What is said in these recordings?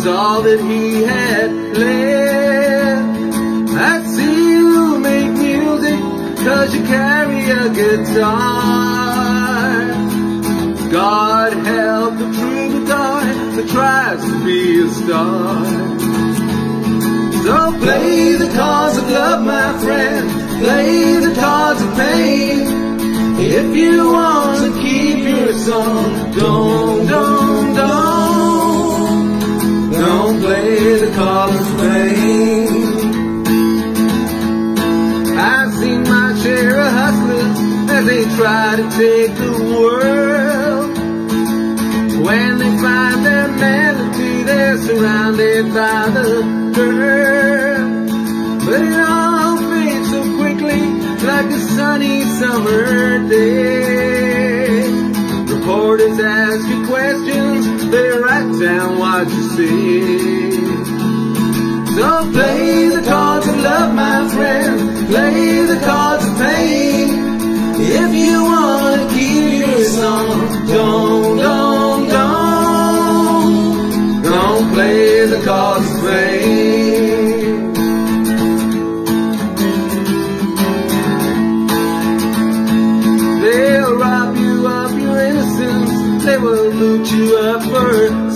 all that he had left. I see you make music 'cause you carry a guitar. God help the troubadour that tries to be a star. So play the chords of love, my friend, play the chords of pain. If you want to keep your song, don't play the chords of pain. I've seen my share of hustlers as they try to take the world. When they find their melody, they're surrounded by the girl. But it all fades so quickly, like a sunny summer day. Reporters ask you questions, they write down what you see. So play the chords of love, my friend, play the chords of pain. If you want to keep your song, don't play the chords of pain. They'll rob you of your innocence, they will loot you up for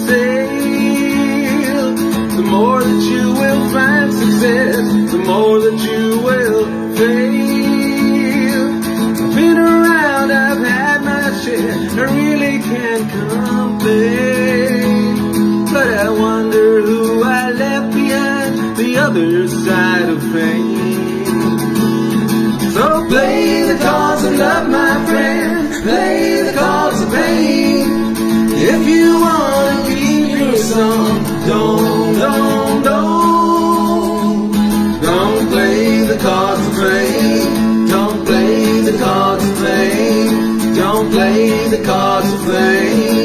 sale. The more that you will find success, the more that you will fail. I've been around, I've had my share, I really can't complain. But I wonder who I left behind the other side of fame. So play the chords of love, my friend, play the chords of pain. If you want to keep your song, don't play the chords of pain. Don't play the chords of pain. Don't play the chords of pain.